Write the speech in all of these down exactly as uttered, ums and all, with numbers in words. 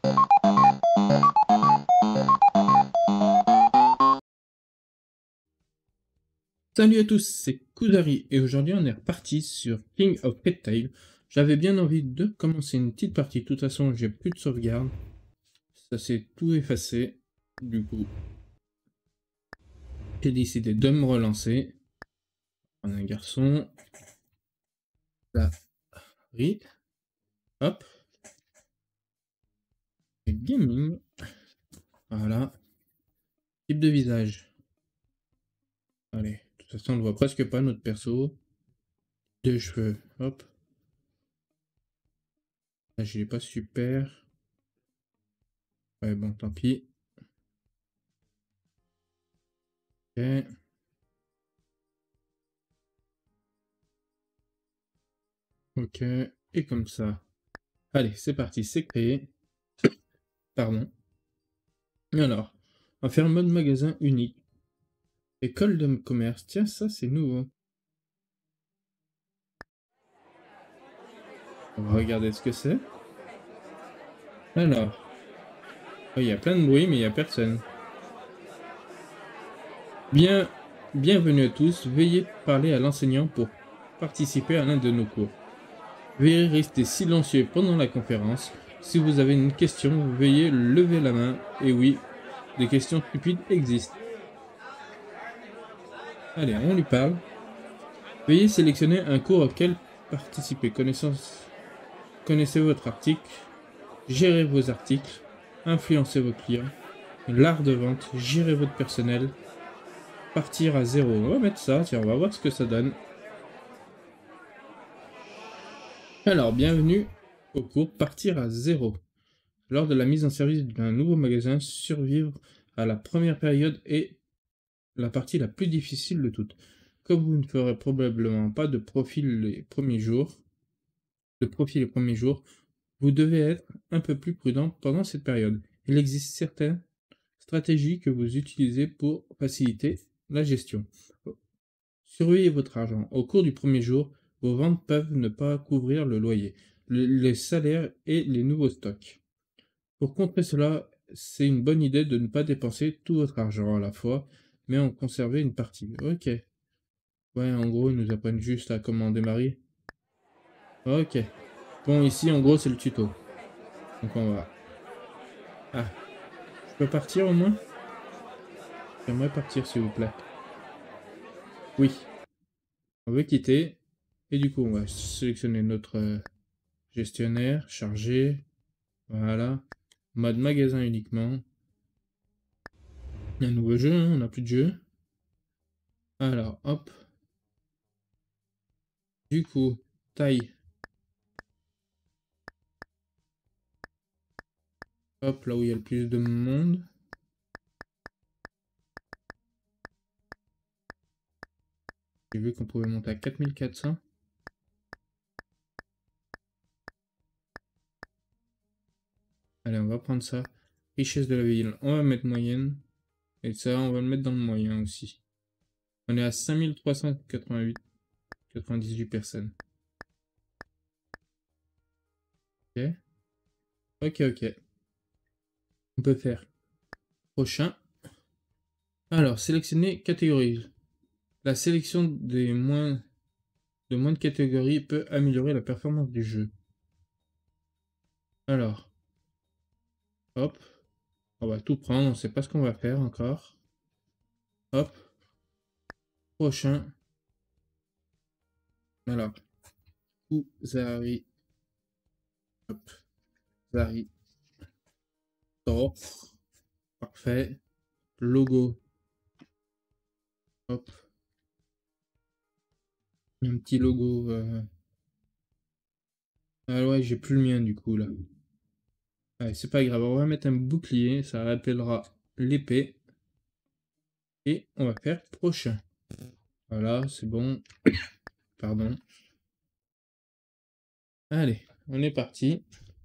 Salut à tous, c'est Kudari et aujourd'hui on est reparti sur King of Pet Tail. J'avais bien envie de commencer une petite partie, de toute façon j'ai plus de sauvegarde. Ça s'est tout effacé, du coup j'ai décidé de me relancer. On a un garçon. Là, oui. Hop. Et gaming. Voilà. Type de visage. Allez, de toute façon on ne voit presque pas notre perso. Deux cheveux, hop. Là je l'ai pas super. Ouais bon tant pis. Ok. Ok, et comme ça. Allez, c'est parti, c'est créé. Pardon. Alors, on va faire un mode magasin unique. École de commerce. Tiens, ça c'est nouveau. On va regarder ce que c'est. Alors, il y a plein de bruit, mais il n'y a personne. Bien, bienvenue à tous. Veuillez parler à l'enseignant pour participer à l'un de nos cours. Veuillez rester silencieux pendant la conférence. Si vous avez une question, veuillez lever la main. Et oui, des questions stupides existent. Allez, on lui parle. Veuillez sélectionner un cours auquel participer. Connaissance... Connaissez votre article. Gérez vos articles. Influencez vos clients. L'art de vente. Gérez votre personnel. Partir à zéro. On va mettre ça. Tiens, on va voir ce que ça donne. Alors, bienvenue au cours Partir à zéro. Lors de la mise en service d'un nouveau magasin, survivre à la première période est la partie la plus difficile de toutes. Comme vous ne ferez probablement pas de profil les premiers jours, de profit les premiers jours, vous devez être un peu plus prudent pendant cette période. Il existe certaines stratégies que vous utilisez pour faciliter la gestion. Surveillez votre argent. Au cours du premier jour, vos ventes peuvent ne pas couvrir le loyer, le, les salaires et les nouveaux stocks. Pour contrer cela, c'est une bonne idée de ne pas dépenser tout votre argent à la fois, mais en conserver une partie. Ok. Ouais, en gros, ils nous apprennent juste à comment démarrer. Ok. Bon, ici, en gros, c'est le tuto. Donc, on va... Ah. Je peux partir, au moins? J'aimerais partir, s'il vous plaît. Oui. On veut quitter. Et du coup, on va sélectionner notre euh, gestionnaire, charger. Voilà. Mode magasin uniquement. Un nouveau jeu, hein, on n'a plus de jeu. Alors, hop. Du coup, taille. Hop, là où il y a le plus de monde. J'ai vu qu'on pouvait monter à quatre mille quatre cents. Allez, on va prendre ça. Richesse de la ville, on va mettre moyenne. Et ça, on va le mettre dans le moyen aussi. On est à cinq mille trois cent quatre-vingt-huit, quatre-vingt-dix-huit personnes. Ok. Ok, ok. On peut faire prochain. Alors, sélectionner catégorie. La sélection des moins de moins de catégories peut améliorer la performance du jeu. Alors, hop. On va tout prendre, on ne sait pas ce qu'on va faire encore. Hop. Prochain. Alors, Zari. Hop. Zari. Top. Parfait. Logo. Hop. Un petit logo. Euh... Ah ouais, j'ai plus le mien du coup là. Allez, c'est pas grave, on va mettre un bouclier, ça rappellera l'épée. Et on va faire prochain. Voilà, c'est bon. Pardon. Allez, on est parti.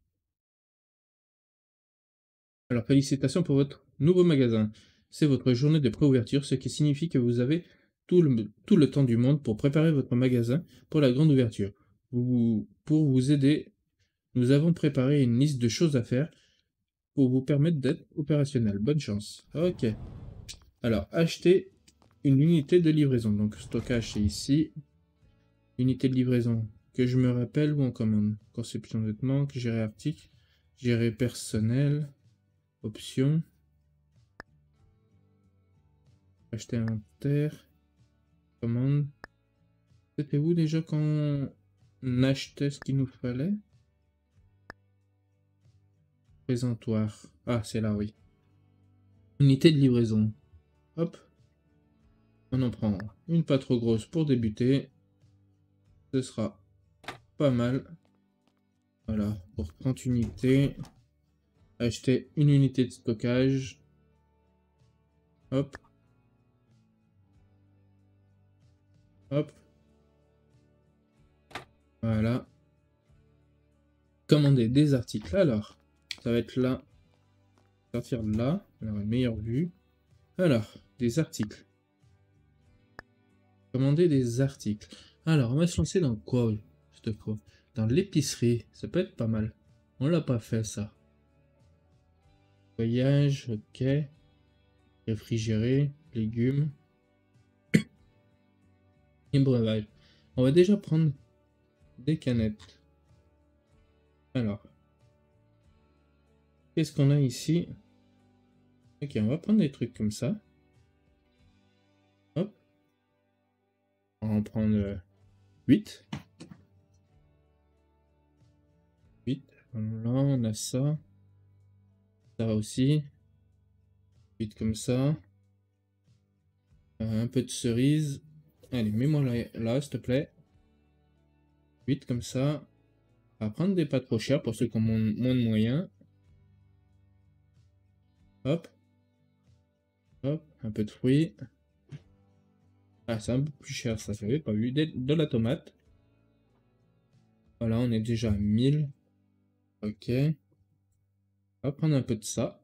Alors, félicitations pour votre nouveau magasin. C'est votre journée de préouverture, ce qui signifie que vous avez tout le, tout le temps du monde pour préparer votre magasin pour la grande ouverture. Vous, pour vous aider, nous avons préparé une liste de choses à faire. pour vous permettre d'être opérationnel. Bonne chance. Ok. Alors, acheter une unité de livraison. Donc, stockage, c'est ici. Unité de livraison, que je me rappelle ou en commande. Conception de vêtements, gérer article, gérer personnel, options. Acheter inventaire, commande. C'était où déjà quand on achetait ce qu'il nous fallait? Présentoir. Ah, c'est là, oui. Unité de livraison. Hop. On en prend une pas trop grosse pour débuter. Ce sera pas mal. Voilà, pour trente unités. Acheter une unité de stockage. Hop. Hop. Voilà. Commander des articles. Alors, ça va être là. Sortir de là. Alors, une meilleure vue. Alors, des articles. Commander des articles. Alors, on va se lancer dans quoi cette fois? Dans l'épicerie. Ça peut être pas mal. On l'a pas fait, ça. Voyage, ok. Réfrigéré, légumes. Et breuvage. On va déjà prendre des canettes. Alors. Qu'est-ce qu'on a ici? Ok, on va prendre des trucs comme ça. Hop. On va en prendre huit. huit. Là, on a ça. Ça aussi. huit comme ça. Euh, un peu de cerise. Allez, mets-moi là, là s'il te plaît. huit comme ça. On va prendre des pas trop chers pour ceux qui ont moins, moins de moyens. Hop. Hop. Un peu de fruits. Ah, c'est un peu plus cher, ça, j'avais pas vu. De, de la tomate. Voilà, on est déjà à mille. Ok. On va prendre un peu de ça.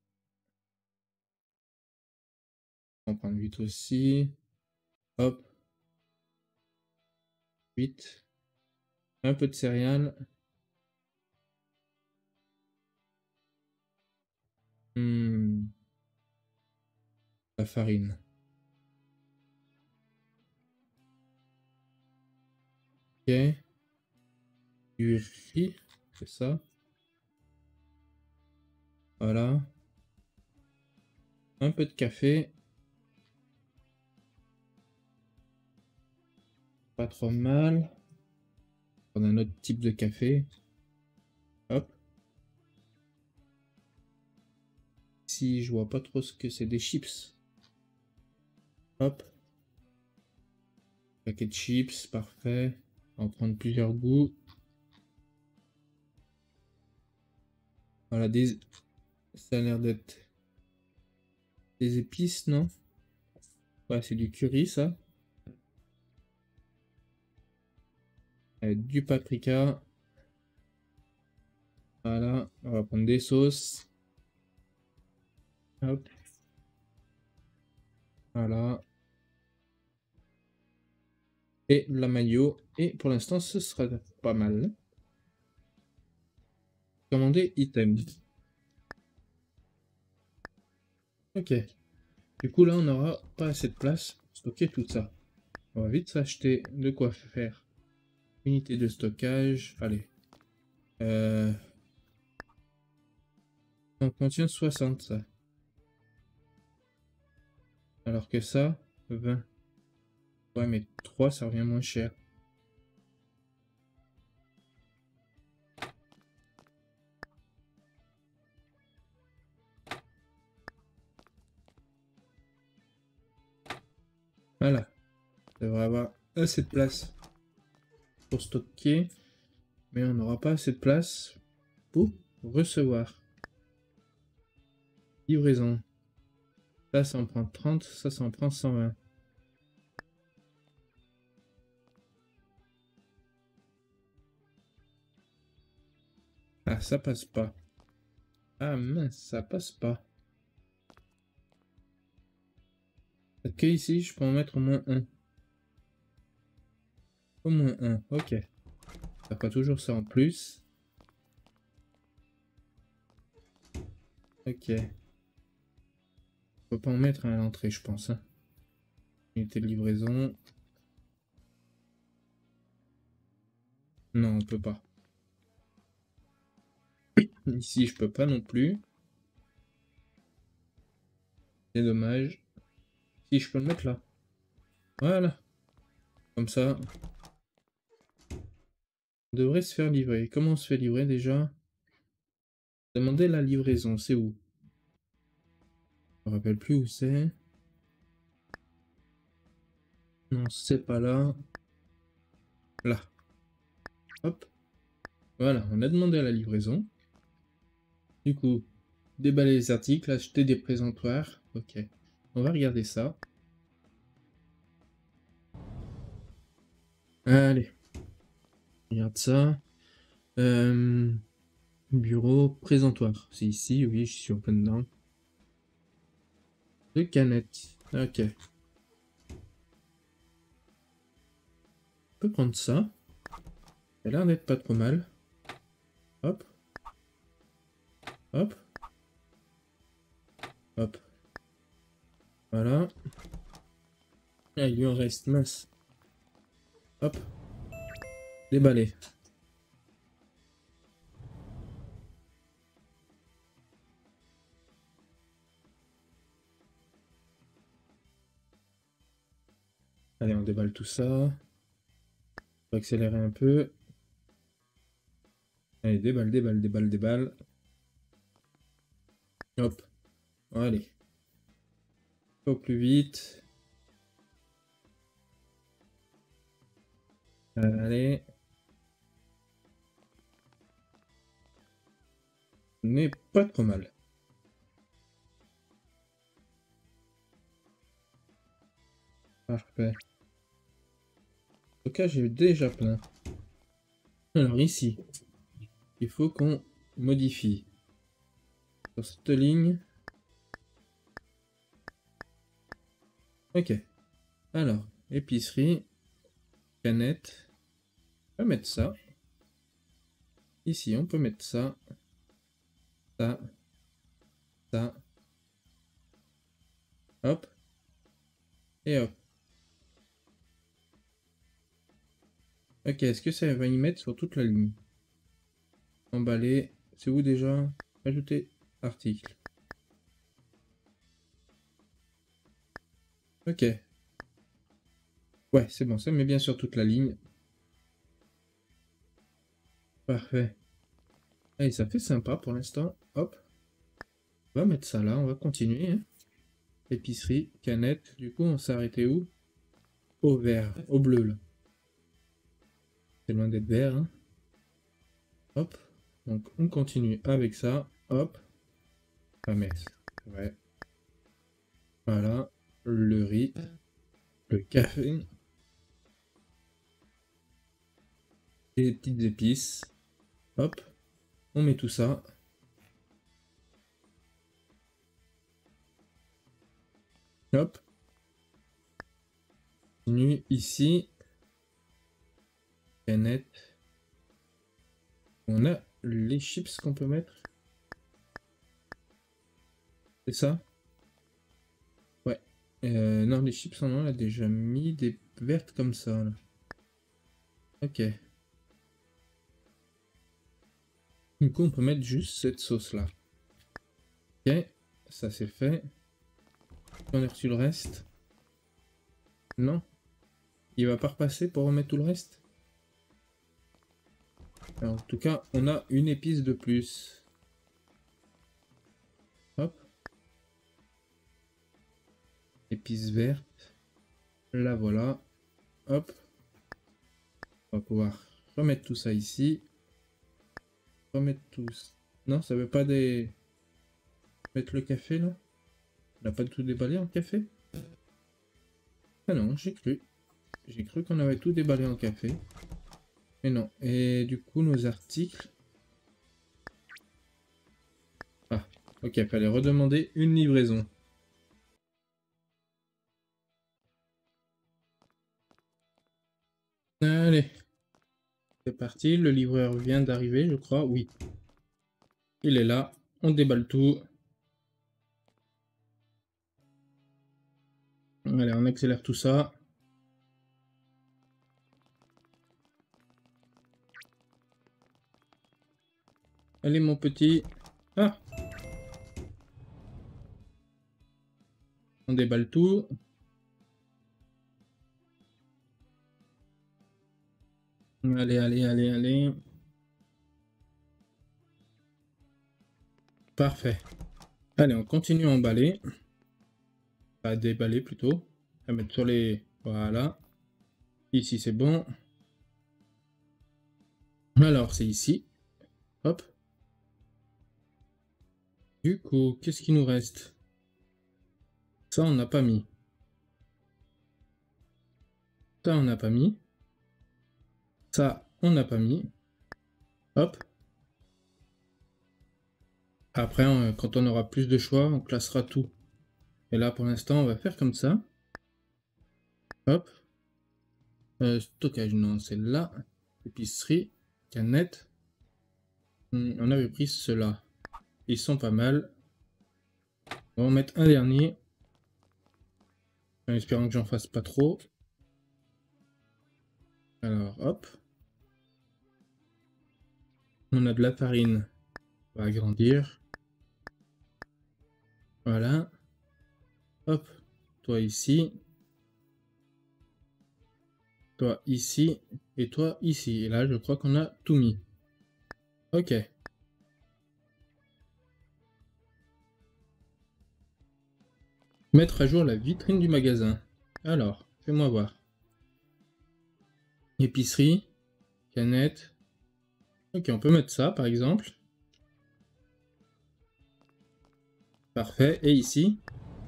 On va prendre huit aussi. Hop. huit. Un peu de céréales. Hmm. La farine. Ok. Du riz. C'est ça. Voilà. Un peu de café. Pas trop mal. On a un autre type de café. Hop. Si je vois pas trop ce que c'est, des chips. Hop. Paquet de chips, parfait. On va prendre plusieurs goûts. Voilà, des... ça a l'air d'être des épices, non? Ouais, c'est du curry, ça. Euh, du paprika. Voilà, on va prendre des sauces. Hop. Voilà. Et la mayo. Et pour l'instant, ce sera pas mal. Commander item. Ok. Du coup, là, on n'aura pas assez de place pour stocker tout ça. On va vite s'acheter de quoi faire. Unité de stockage. Allez. Euh... On contient soixante, ça. Alors que ça, vingt. Ouais, mais trois, ça revient moins cher. Voilà. Ça devrait avoir assez de place pour stocker. Mais on n'aura pas assez de place pour recevoir. Livraison. Ça, ça en prend trente. Ça, ça en prend cent vingt. Ah, ça passe pas. Ah mince, ça passe pas. Ok, ici, je peux en mettre au moins un. Au moins un, ok. Ça fera toujours ça en plus. Ok. On peut pas en mettre à l'entrée, je pense. Hein. Unité de livraison. Non, on peut pas. Ici, je peux pas non plus. C'est dommage. Si, je peux le mettre là. Voilà. Comme ça. On devrait se faire livrer. Comment on se fait livrer déjà? Demander la livraison, c'est où? Je me rappelle plus où c'est. Non, c'est pas là. Là. Hop. Voilà, on a demandé à la livraison. Du coup, déballer les articles, acheter des présentoirs. Ok. On va regarder ça. Allez. Regarde ça. Euh, bureau, présentoir. C'est ici, oui, je suis en plein dedans. Deux canettes. Ok. On peut prendre ça. Ça a l'air d'être pas trop mal. Hop. Hop. Hop. Voilà. Ah, il lui en reste, mince. Hop. Déballer. Allez, on déballe tout ça. On va accélérer un peu. Allez, déballe, déballe, déballe, déballe. Hop. Allez. Au plus vite. Allez. N'est pas trop mal. Parfait. En tout cas, j'ai déjà plein. Alors ici, il faut qu'on modifie. Sur cette ligne. Ok. Alors, épicerie, canette. On peut mettre ça. Ici, on peut mettre ça. Ça. Ça. Hop. Et hop. Ok, est-ce que ça va y mettre sur toute la ligne? Emballer. C'est où déjà? Ajouter article. Ok. Ouais, c'est bon, ça met bien sur toute la ligne. Parfait. Allez, ça fait sympa pour l'instant. Hop. On va mettre ça là, on va continuer. Hein. Épicerie, canette. Du coup, on s'est arrêté où? Au vert, au bleu là. C'est loin d'être vert. Hein. Hop. Donc, on continue avec ça. Hop. On va mettre. Ouais. Voilà. Le riz. Le café. Et les petites épices. Hop. On met tout ça. Hop. Continue ici. Canette. On a les chips qu'on peut mettre. C'est ça? Ouais. Euh, non, les chips, on en a déjà mis des vertes comme ça. Là. Ok. Du coup, on peut mettre juste cette sauce-là. Ok. Ça, c'est fait. On a reçu le reste. Non? Il va pas repasser pour remettre tout le reste? Alors, en tout cas, on a une épice de plus. Hop. Épice verte. Là, voilà. Hop. On va pouvoir remettre tout ça ici. Remettre tout... Non, ça veut pas des... Mettre le café, là? On n'a pas tout déballé en café? Ah non, j'ai cru. J'ai cru qu'on avait tout déballé en café. Mais non. Et du coup, nos articles... Ah, ok, il fallait redemander une livraison. Allez. C'est parti, le livreur vient d'arriver, je crois. Oui. Il est là. On déballe tout. Allez, on accélère tout ça. Allez, mon petit. Ah! On déballe tout. Allez, allez, allez, allez. Parfait. Allez, on continue à emballer. À déballer plutôt. À mettre sur les... Voilà. Ici, c'est bon. Alors, c'est ici. Hop. Du coup, qu'est-ce qui nous reste? Ça, on n'a pas mis. Ça, on n'a pas mis. Ça, on n'a pas mis. Hop. Après, on- quand on aura plus de choix, on classera tout. Et là, pour l'instant, on va faire comme ça. Hop. Euh, stockage, non, c'est là. Épicerie. Canette. Hmm, on avait pris ceux-là. Ils sont pas mal. On va en mettre un dernier. En espérant que j'en fasse pas trop. Alors, hop. On a de la farine. On va agrandir. Voilà. Hop. Toi ici. Toi ici. Et toi ici. Et là, je crois qu'on a tout mis. Ok. Mettre à jour la vitrine du magasin. Alors, fais-moi voir. Épicerie. Canette. Ok, on peut mettre ça, par exemple. Parfait. Et ici.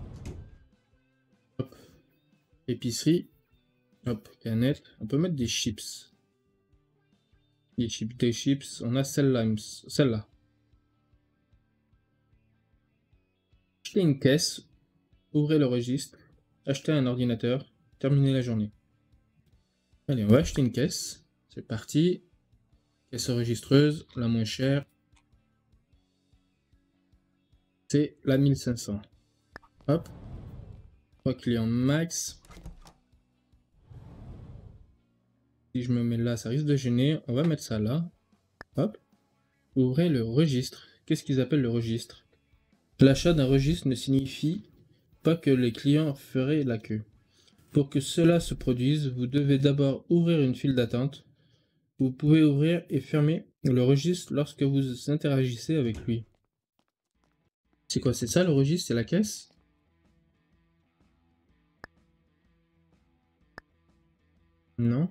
Hop. Épicerie. Hop. Canette. On peut mettre des chips. Des chips, des chips. On a celle-là. Celle-là. Acheter une caisse. Ouvrez le registre. Acheter un ordinateur. Terminer la journée. Allez, on va acheter une caisse. C'est parti. Caisse enregistreuse, la moins chère. C'est la mille cinq cents. Hop. trois clients max. Si je me mets là, ça risque de gêner. On va mettre ça là. Hop. Ouvrez le registre. Qu'est-ce qu'ils appellent le registre? L'achat d'un registre ne signifie pas que les clients feraient la queue. Pour que cela se produise, vous devez d'abord ouvrir une file d'attente. Vous pouvez ouvrir et fermer le registre lorsque vous interagissez avec lui. C'est quoi? C'est ça le registre? C'est la caisse? Non.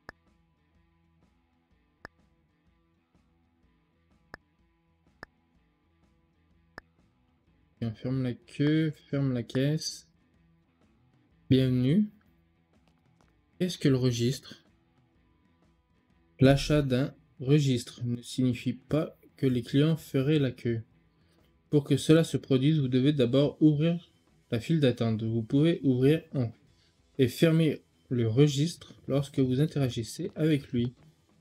Bien, ferme la queue, ferme la caisse. Bienvenue. Qu'est-ce que le registre? L'achat d'un registre ne signifie pas que les clients feraient la queue. Pour que cela se produise, vous devez d'abord ouvrir la file d'attente. Vous pouvez ouvrir en et fermer le registre lorsque vous interagissez avec lui.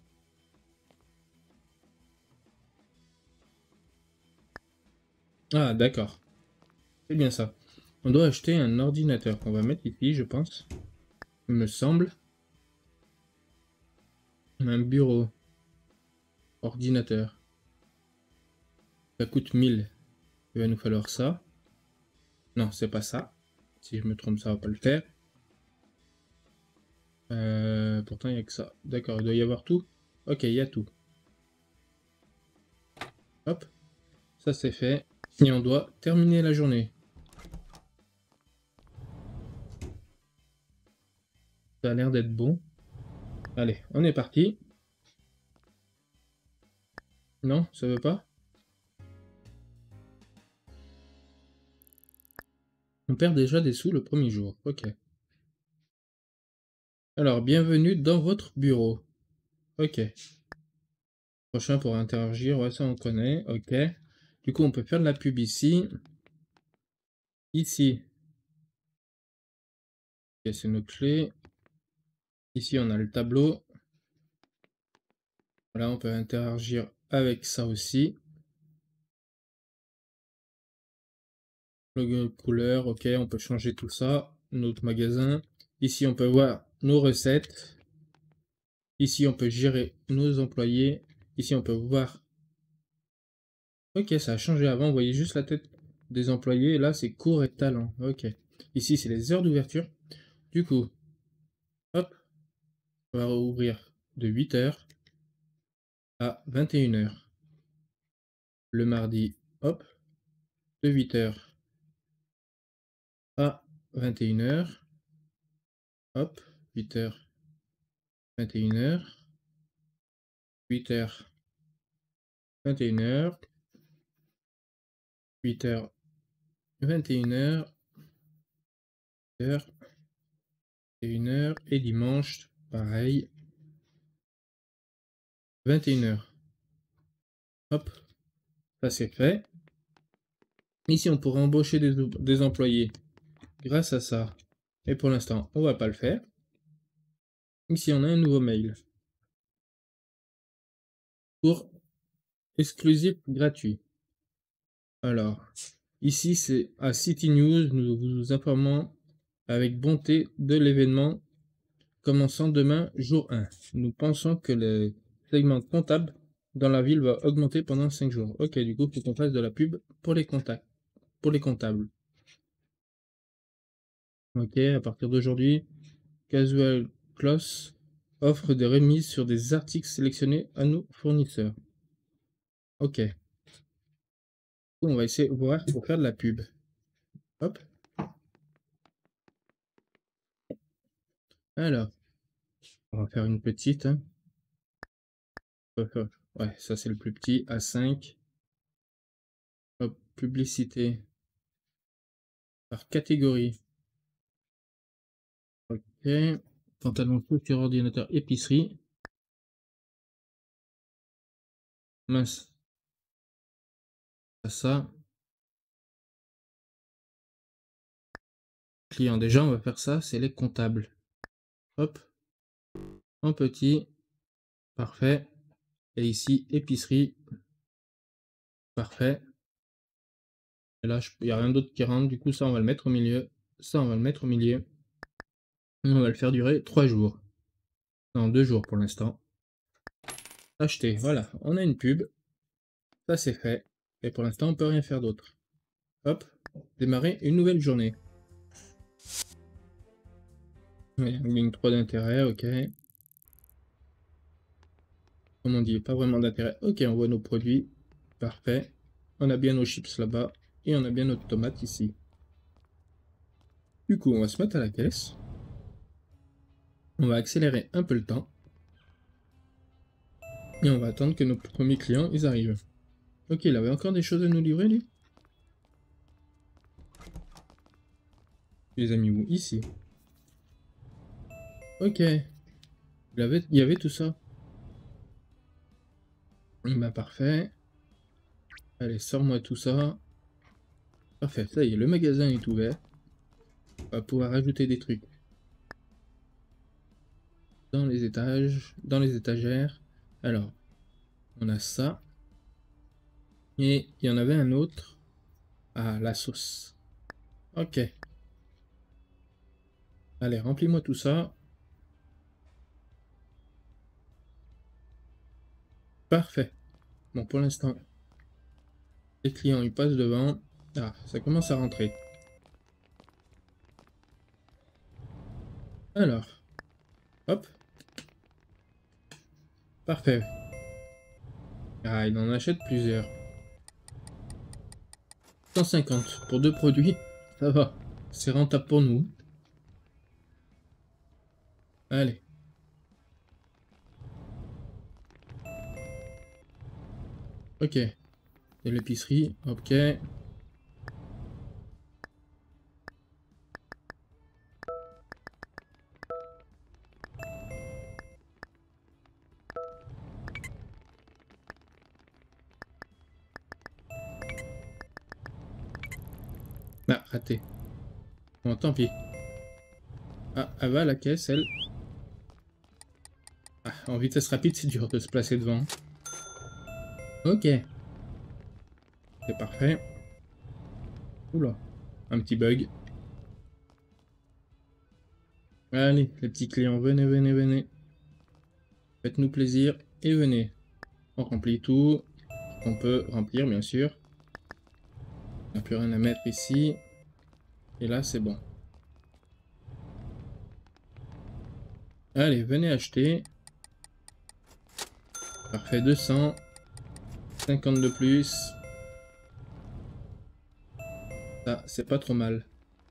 Ah, d'accord. C'est bien ça. On doit acheter un ordinateur qu'on va mettre ici, je pense. Il me semble. Un bureau. Ordinateur. Ça coûte mille. Il va nous falloir ça. Non, c'est pas ça. Si je me trompe, ça va pas le faire. Euh, pourtant, il n'y a que ça. D'accord, il doit y avoir tout. Ok, il y a tout. Hop. Ça, c'est fait. Et on doit terminer la journée. Ça a l'air d'être bon. Allez, on est parti. Non, ça veut pas? On perd déjà des sous le premier jour. Ok. Alors, bienvenue dans votre bureau. Ok. Prochain pour interagir, ouais, ça on connaît. Ok. Du coup, on peut faire de la pub ici. Ici. Ok, c'est nos clés. Ici, on a le tableau. Voilà, on peut interagir avec ça aussi. Logo, couleur, ok, on peut changer tout ça. notre magasin. Ici, on peut voir nos recettes. Ici, on peut gérer nos employés. Ici, on peut voir... Ok, ça a changé. Avant, on voyait juste la tête des employés. Et là, c'est cours et talent. Ok. Ici, c'est les heures d'ouverture. Du coup, hop, on va rouvrir de huit heures à vingt et une heures. Le mardi, hop, de huit heures à vingt et une heures. Hop, huit heures, vingt et une heures. huit heures, vingt et une heures. huit heures, vingt et une heures. huit heures, vingt et une heures. Et dimanche, pareil, vingt et une heures. Hop, ça c'est fait. Ici, on pourrait embaucher des, des employés grâce à ça. Et pour l'instant, on va pas le faire. Ici, on a un nouveau mail. Pour exclusif gratuit. Alors, ici, c'est à City News, nous vous informons avec bonté de l'événement commençant demain, jour un. Nous pensons que le segment comptable dans la ville va augmenter pendant cinq jours. Ok, du coup, il faut qu'on fasse de la pub pour les contacts, pour les comptables. Ok, à partir d'aujourd'hui, Casual Cloth offre des remises sur des articles sélectionnés à nos fournisseurs. Ok. On va essayer de voir pour faire de la pub. Hop. Alors, on va faire une petite. Hein. Ouais, ça c'est le plus petit, A cinq. Hop, publicité. Par catégorie. Ok. Pantalon sur ordinateur, épicerie. Mince. Ça. Client. Déjà, on va faire ça, c'est les comptables. Hop. En petit. Parfait. Et ici, épicerie. Parfait. Et là, il n'y a rien d'autre qui rentre. Du coup, ça, on va le mettre au milieu. Ça, on va le mettre au milieu. Et on va le faire durer trois jours. Non, deux jours pour l'instant. Acheter. Voilà. On a une pub. Ça, c'est fait. Et pour l'instant, on peut rien faire d'autre. Hop. Démarrer une nouvelle journée. Ouais, ligne trois d'intérêt. Ok. Comme on dit, pas vraiment d'intérêt. Ok, on voit nos produits. Parfait. On a bien nos chips là-bas. Et on a bien notre tomate ici. Du coup, on va se mettre à la caisse. On va accélérer un peu le temps. Et on va attendre que nos premiers clients ils arrivent. Ok, il avait encore des choses à nous livrer, lui. Les amis, où? Ici. Ok. Il, avait... il y avait tout ça. Bah, parfait. Allez, sors-moi tout ça. Parfait, ça y est, le magasin est ouvert. On va pouvoir rajouter des trucs. Dans les étages, dans les étagères. Alors, on a ça. Et il y en avait un autre. Ah, la sauce. Ok. Allez, remplis-moi tout ça. Parfait. Bon, pour l'instant, les clients, ils passent devant. Ah, ça commence à rentrer. Alors. Hop. Parfait. Ah, il en achète plusieurs. cent cinquante pour deux produits. Ça va. C'est rentable pour nous. Allez. Ok. Et l'épicerie. Ok. Ah, raté. Bon, tant pis. Ah, elle va à la caisse, elle. Ah, en vitesse rapide, c'est dur de se placer devant. Ok. C'est parfait. Oula. Un petit bug. Allez, les petits clients, venez, venez, venez. Faites-nous plaisir et venez. On remplit tout. On peut remplir, bien sûr. On n'a plus rien à mettre ici. Et là, c'est bon. Allez, venez acheter. Parfait, deux cents. cinquante de plus. Ça, c'est pas trop mal.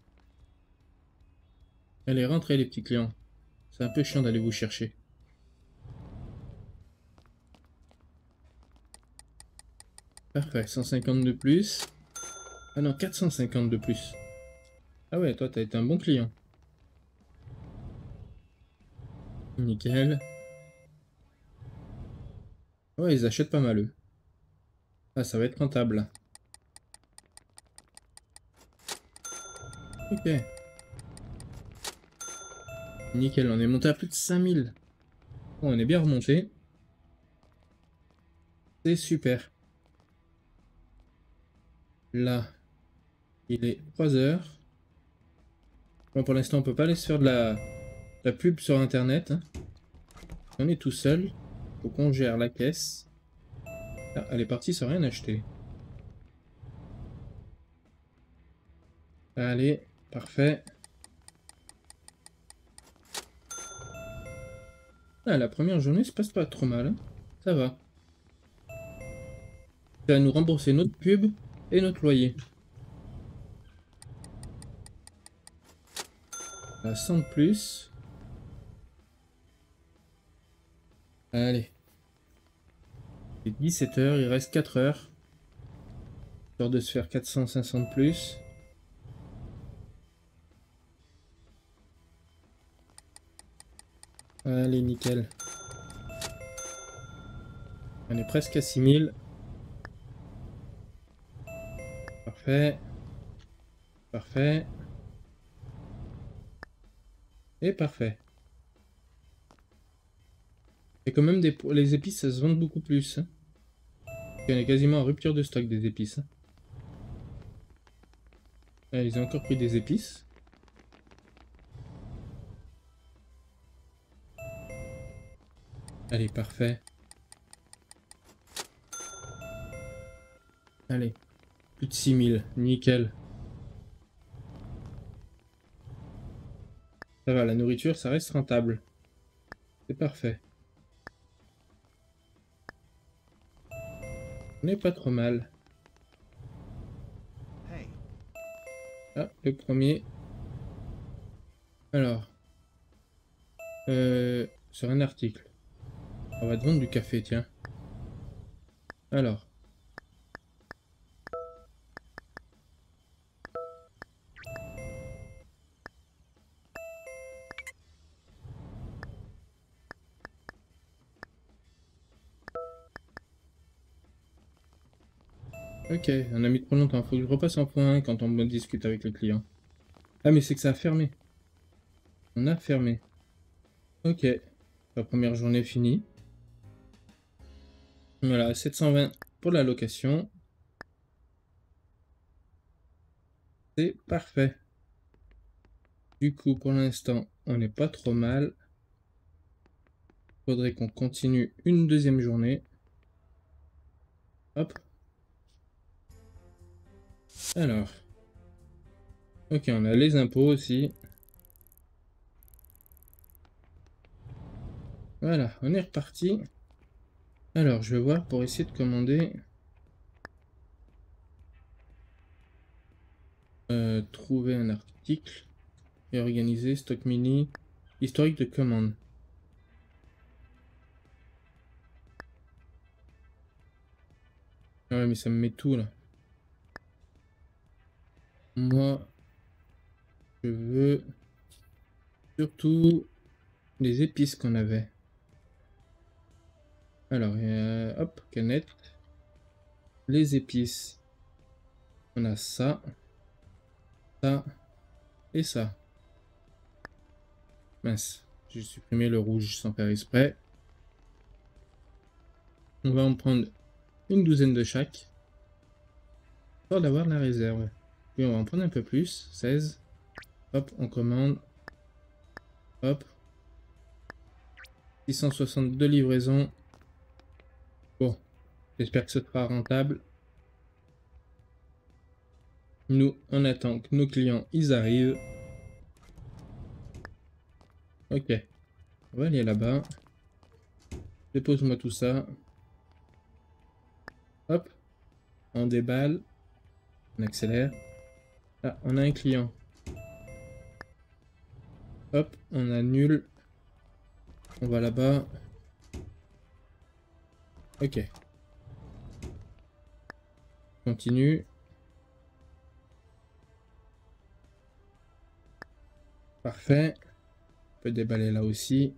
Allez, rentrez les petits clients. C'est un peu chiant d'aller vous chercher. Parfait, cent cinquante de plus. Ah non, quatre cent cinquante de plus. Ah ouais, toi, t'as été un bon client. Nickel. Ouais, ils achètent pas mal, eux. Ah, ça va être rentable. Ok. Nickel, on est monté à plus de cinq mille. Bon, on est bien remonté. C'est super. Là, il est trois heures. Bon, pour l'instant, on peut pas aller se faire de la, de la pub sur Internet. Hein. On est tout seul. Faut qu'on gère la caisse. Ah, elle est partie sans rien acheter. Allez, parfait. Ah, la première journée se passe pas trop mal. Hein. Ça va. Ça va nous rembourser notre pub et notre loyer. À cent de plus. Allez. Il est dix-sept heures, il reste quatre heures. Histoire de se faire quatre cents, cinq cents de plus. Allez, nickel. On est presque à six mille. Parfait. Parfait. Et parfait. Et quand même, des... les épices, ça se vend beaucoup plus. Hein. On est quasiment en rupture de stock des épices. Hein. Ah, ils ont encore pris des épices. Allez, parfait. Allez. Plus de six mille. Nickel. Ça va, la nourriture, ça reste rentable. C'est parfait. On n'est pas trop mal. Ah, le premier. Alors. Euh, sur un article. On va te vendre du café, tiens. Alors. Ok, on a mis trop longtemps. Faut que je repasse en point un quand on discute avec le client. Ah, mais c'est que ça a fermé. On a fermé. Ok. La première journée finie. Voilà, sept cent vingt pour la location. C'est parfait. Du coup, pour l'instant, on n'est pas trop mal. Faudrait qu'on continue une deuxième journée. Hop. Alors. Ok, on a les impôts aussi. Voilà, on est reparti. Alors, je vais voir pour essayer de commander. Euh, trouver un article. Et organiser stock mini. Historique de commande. Ah ouais, mais ça me met tout là. Moi, je veux surtout les épices qu'on avait. Alors, euh, hop, canette. Les épices. On a ça, ça et ça. Mince, j'ai supprimé le rouge sans faire exprès. On va en prendre une douzaine de chaque. Histoire d'avoir la réserve. Puis on va en prendre un peu plus, seize. Hop, on commande. Hop. six cent soixante-deux livraisons. Bon, j'espère que ce sera rentable. Nous, on attend que nos clients, ils arrivent. Ok. On va aller là-bas. Dépose-moi tout ça. Hop. On déballe. On accélère. Ah, on a un client. Hop, on annule. On va là-bas. Ok. Continue. Parfait. On peut déballer là aussi.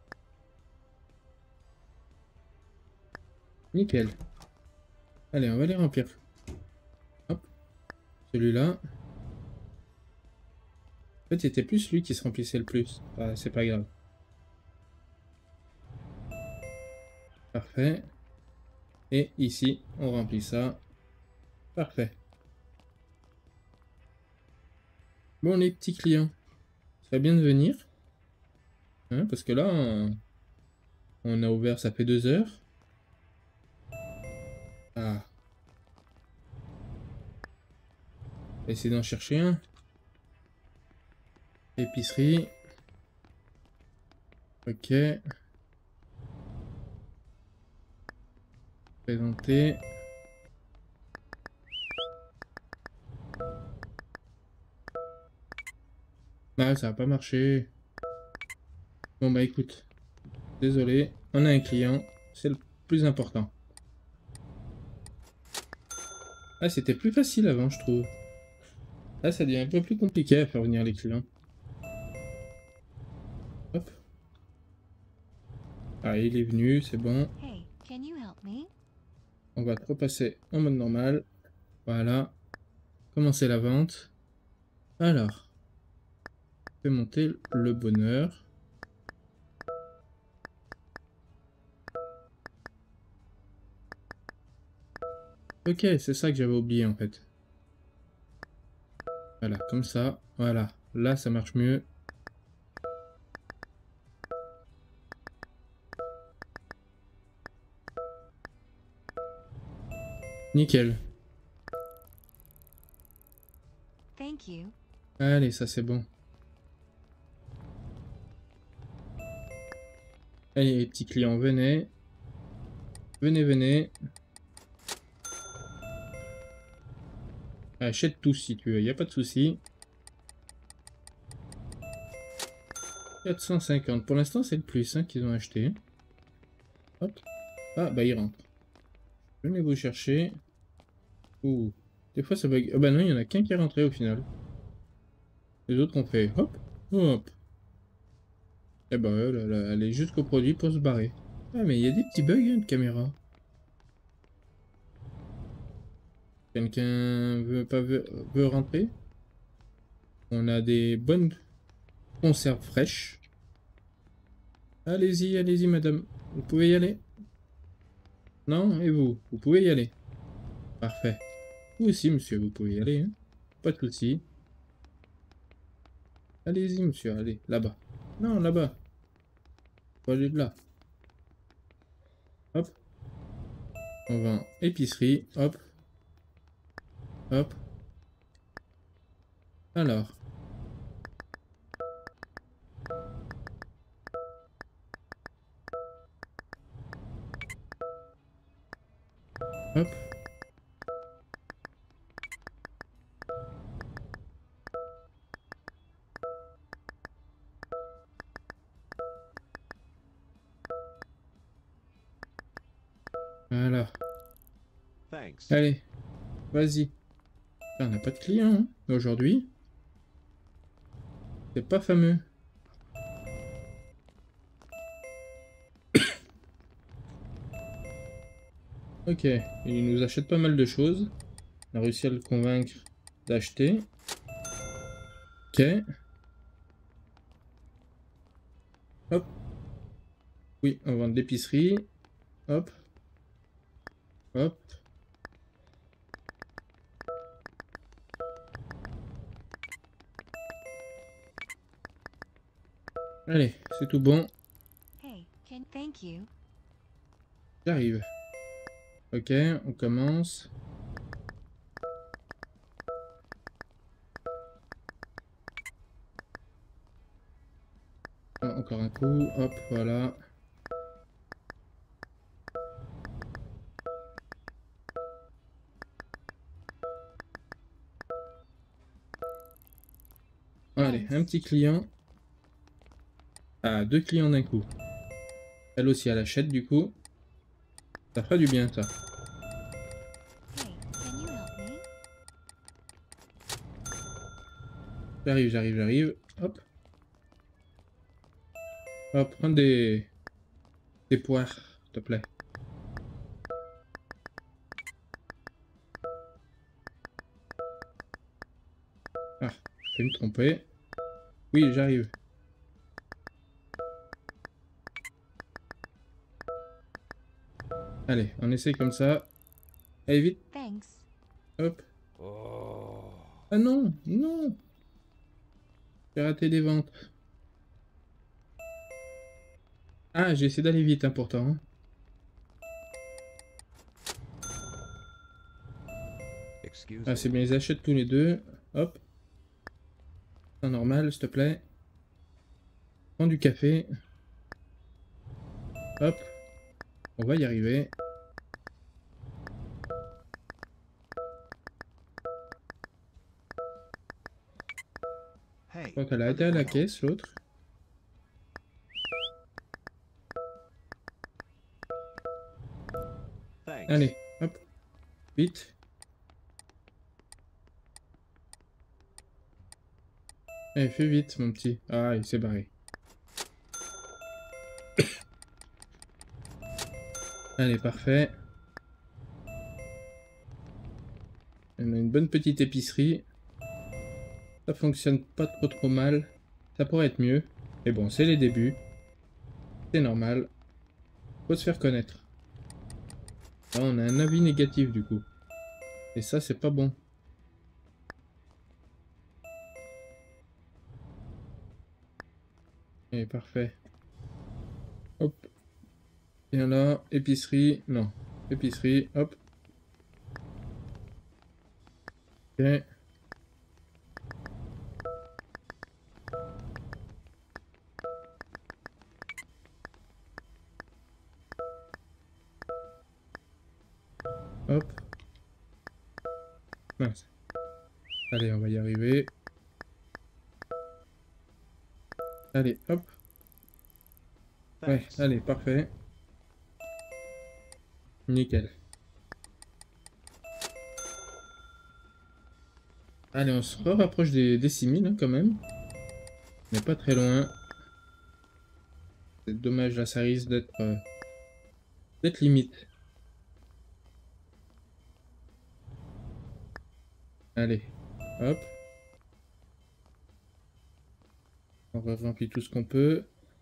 Nickel. Allez, on va les remplir. Hop. Celui-là. En fait, c'était plus lui qui se remplissait le plus. Ah, c'est pas grave. Parfait. Et ici, on remplit ça. Parfait. Bon, les petits clients. Ça va bien de venir. Hein, parce que là, on... on a ouvert, ça fait deux heures. Ah. On va essayer d'en chercher un. Épicerie. Ok. Présenter. Ah, ça va pas marcher. Bon bah écoute. Désolé. On a un client. C'est le plus important. Ah, c'était plus facile avant, je trouve. Là, ça devient un peu plus compliqué à faire venir les clients. Hop. Ah, il est venu, c'est bon. Hey, can you help me? On va repasser en mode normal. Voilà. Commencer la vente. Alors. Fais monter le bonheur. Ok, c'est ça que j'avais oublié en fait. Voilà, comme ça. Voilà. Là, ça marche mieux. Nickel. Thank you. Allez, ça c'est bon. Allez, les petits clients, venez. Venez, venez. Achète tout si tu veux, il n'y a pas de souci. quatre cent cinquante. Pour l'instant, c'est le plus hein, qu'ils ont acheté. Hop. Ah, bah il rentre. Venez vous chercher. Ouh. Des fois, ça bug. Ah bah non, il n'y en a qu'un qui est rentré au final. Les autres ont fait hop, hop. Et bah elle, elle, elle est jusqu'au produit pour se barrer. Ah, mais il y a des petits bugs hein, de caméra. Quelqu'un veut pas veut, veut rentrer? On a des bonnes conserves fraîches. Allez-y, allez-y, madame. Vous pouvez y aller? Non? Et vous? Vous pouvez y aller? Parfait. Vous aussi, monsieur, vous pouvez y aller. Hein. Pas de souci. Allez-y, monsieur, allez, là-bas. Non, là-bas. Faut aller de là. Hop. On va en épicerie. Hop. Hop. Alors. Hop. Voilà. Thanks. Allez. Vas-y. On n'a pas de clients hein, aujourd'hui. C'est pas fameux. Ok. Il nous achète pas mal de choses. On a réussi à le convaincre d'acheter. Ok. Hop. Oui, on vend de l'épicerie. Hop. Hop. Allez, c'est tout bon. Hey, can thank you. J'arrive. Ok, on commence. Encore un coup, hop, voilà. Allez, un petit client. Ah, deux clients d'un coup. Elle aussi, elle achète du coup. Ça fera du bien, ça. Hey, can you help me? J'arrive, j'arrive, j'arrive. Hop. Hop, prends des... des poires, s'il te plaît. Ah, je vais me tromper. Oui, j'arrive. Allez, on essaye comme ça. Allez, vite. Thanks. Hop. Ah non, non. J'ai raté des ventes. Ah, j'ai essayé d'aller vite, hein, pourtant. Hein. Excuse Ah, me. c'est bien, ils achètent tous les deux. Hop. C'est normal, s'il te plaît. Prends du café. Hop. On va y arriver. Je Hey. crois qu'elle a été à la caisse, l'autre. Thanks. Allez, hop. Vite. Allez, fais vite, mon petit. Ah, il s'est barré. Allez, parfait. On a une bonne petite épicerie. Ça fonctionne pas trop trop mal. Ça pourrait être mieux. Mais bon, c'est les débuts. C'est normal. Faut se faire connaître. Là, on a un avis négatif du coup. Et ça, c'est pas bon. Allez, parfait. Hop. Et là, épicerie. Non. Épicerie. Hop. Ok. Hop. Mince. Allez, on va y arriver. Allez, hop. Ouais, Thanks. allez, parfait. Nickel. Allez, on se rapproche des, des six mille hein, quand même. On n'est pas très loin. C'est dommage, là, ça risque d'être euh, d'être limite. Allez, hop. On remplit tout ce qu'on peut.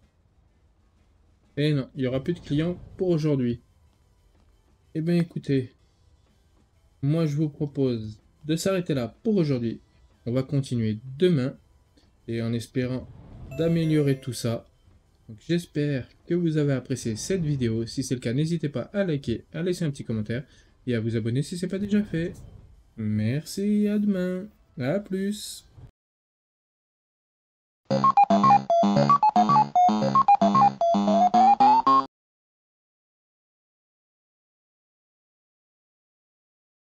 Et non, il n'y aura plus de clients pour aujourd'hui. Eh bien écoutez, moi je vous propose de s'arrêter là pour aujourd'hui. On va continuer demain et en espérant d'améliorer tout ça. Donc j'espère que vous avez apprécié cette vidéo. Si c'est le cas, n'hésitez pas à liker, à laisser un petit commentaire et à vous abonner si ce n'est pas déjà fait. Merci, à demain. À plus.